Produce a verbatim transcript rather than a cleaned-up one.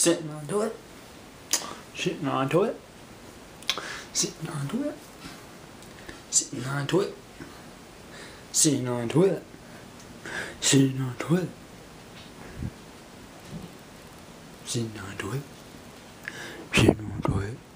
Sitting onto it. Sitting onto it. Sitting onto it. Sitting onto it. Sitting onto it. Sitting onto it. Sitting onto it. Sitting onto it.